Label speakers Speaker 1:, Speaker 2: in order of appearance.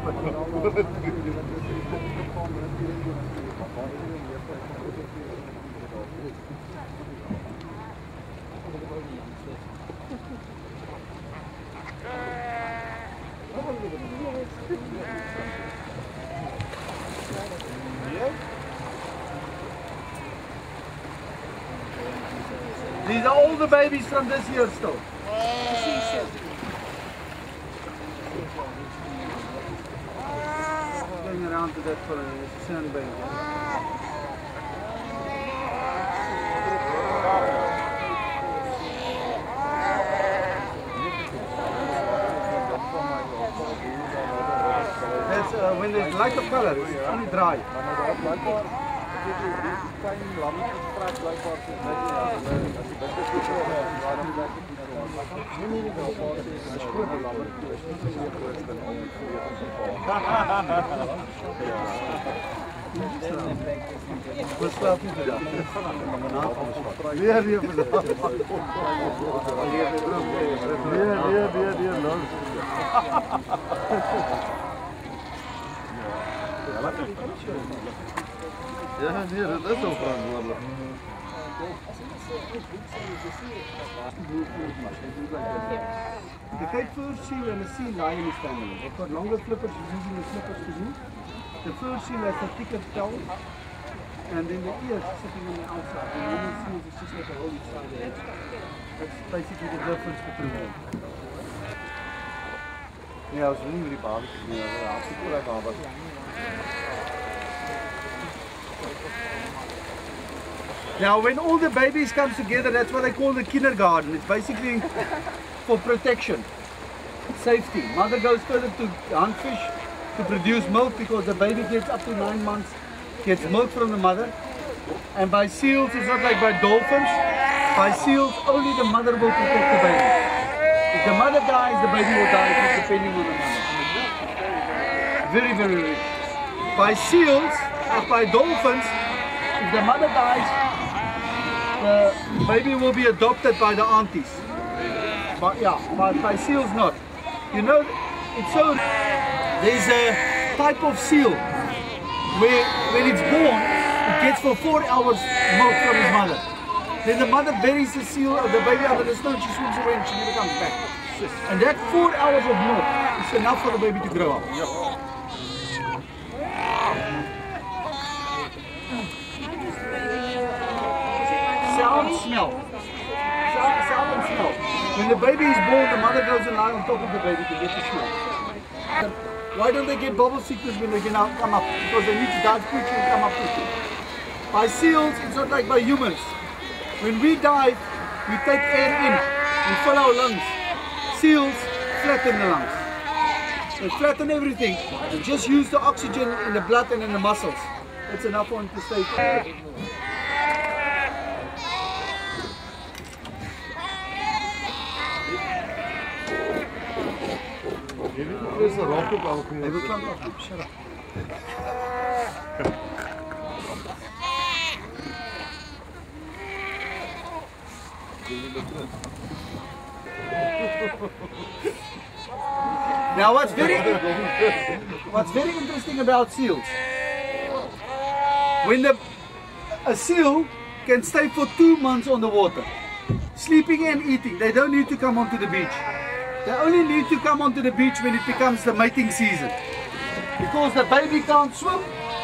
Speaker 1: These are all the babies from this year still. Going around to that for a sun baby. That's when there's light of color, it's only dry. Wat slaap je vandaag? Weer vandaag. Weer lang. Ja, nee, dat is wel verantwoordelijk. The Cape Fur seal and the sea lion is family. They've got longer flippers using the flippers to move. The fur seal has a thicker tail and then the ears sitting on the outside. The normal seals is just like a whole inside the head. That's basically the difference between them. Yeah, I was really, really bad. Now when all the babies come together, that's what they call the kindergarten. It's basically for protection, safety. Mother goes further to hunt fish to produce milk because the baby gets up to 9 months, gets milk from the mother. And by seals, it's not like by dolphins. By seals, only the mother will protect the baby. If the mother dies, the baby will die, just depending on the mother. Very, very rich. By seals, or by dolphins, if the mother dies, the baby will be adopted by the aunties. But yeah, but by seals not. You know, it's so, there's a type of seal where when it's born, it gets for 4 hours milk from his mother. Then the mother buries the seal of the baby under the snow and she swims away and she never comes back. And that 4 hours of milk is enough for the baby to grow up. Sound, smell. Sound and smell. When the baby is born, the mother goes and lies on top of the baby to get the smell. Why don't they get bubble sickness when they can now come up? Because they need to dive quickly and come up quickly. By seals, it's not like by humans. When we dive, we take air in, we fill our lungs. Seals flatten the lungs. They flatten everything. They just use the oxygen in the blood and in the muscles. That's enough for them to stay. There's a rock up. They will climb up. Shut up. Now what's very interesting about seals, when a seal can stay for 2 months on the water, sleeping and eating, they don't need to come onto the beach. They only need to come onto the beach when it becomes the mating season. Because the baby can't swim,